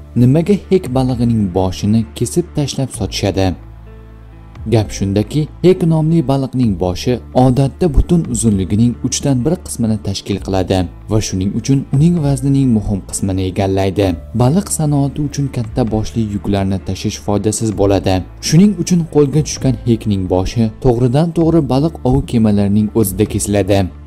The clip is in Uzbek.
Nimaga hek balig'ining boshini kesib tashlab sotishadi? Gap shundaki, hek nomli baliqning boshi odatda butun uzunligining 3dan 1 qismini tashkil qiladi va shuning uchun uning vaznining muhim qismini egallaydi. Baliq sanoati uchun katta boshli yuklarni tashish foydasiz bo'ladi. Shuning uchun qo'lga tushgan hekning boshi to'g'ridan-to'g'ri baliq ov kemalarining o'zida kesiladi.